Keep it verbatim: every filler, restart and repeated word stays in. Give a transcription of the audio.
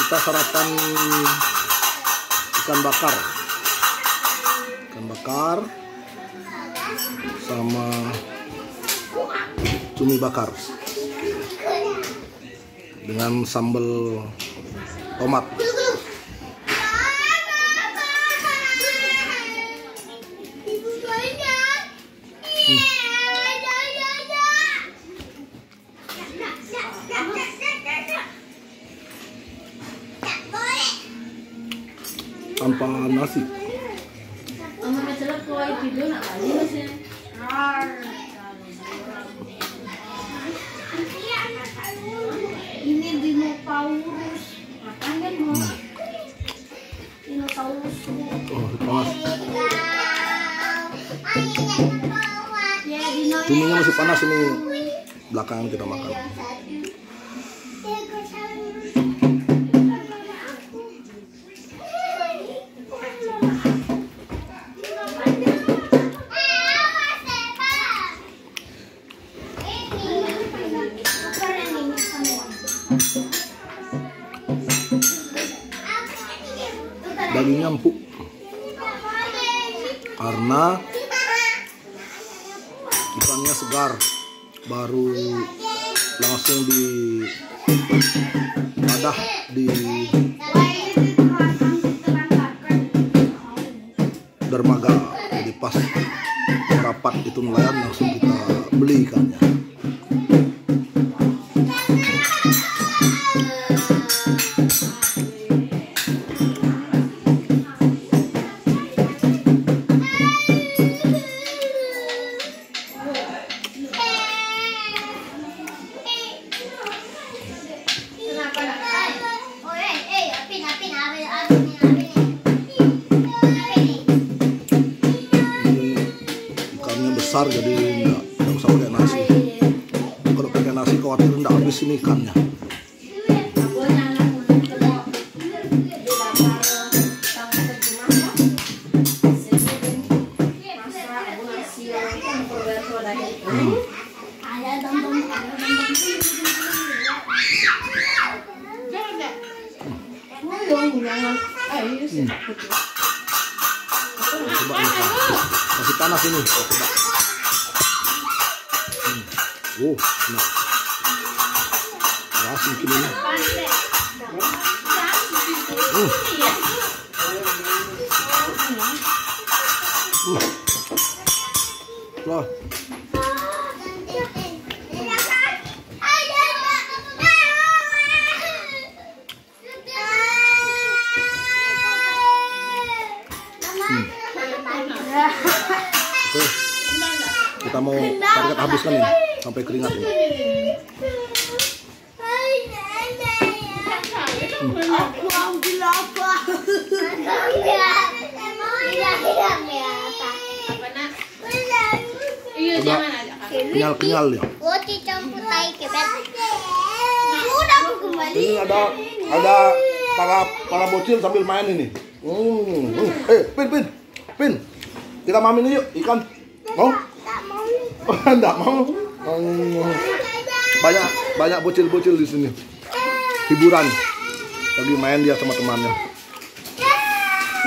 Kita sarapan ikan bakar, ikan bakar sama cumi bakar dengan sambal tomat. Hmm. Tanpa nasi. Ini dinosaurus. Makanya mau dinosaurus. Oh, panas. Ya, Cuminya masih panas ini. Belakangan kita makan. Dagingnya empuk karena ikannya segar, baru langsung di wadah di dermaga, jadi pas rapat itu nelayan langsung kita beli ikannya. Besar, jadi enggak, enggak usah pakai nasi. Kalau pakai nasi khawatir enggak habis ini ikannya. Hmm. Hmm. Coba ini, masih panas ini. Coba. Oh, enak. Keras mungkin ini. Uh. Uh. Wah. Hmm. Oke. Kita mau target habiskan ini sampai keringat ini. Hmm. Aku ambil apa? Udah kenyal-kenyal ya. Roti campur tai kebet. Sudah aku kembali. Ini ada ada para para bocil sambil main ini. Hmm. hmm. Eh, Pin, Pin, Pin. Kita mamin yuk ikan. Mau? Tak mau. Enggak mau. Hmm. Banyak banyak bocil-bocil di sini. Hiburan. Lagi main dia sama temannya.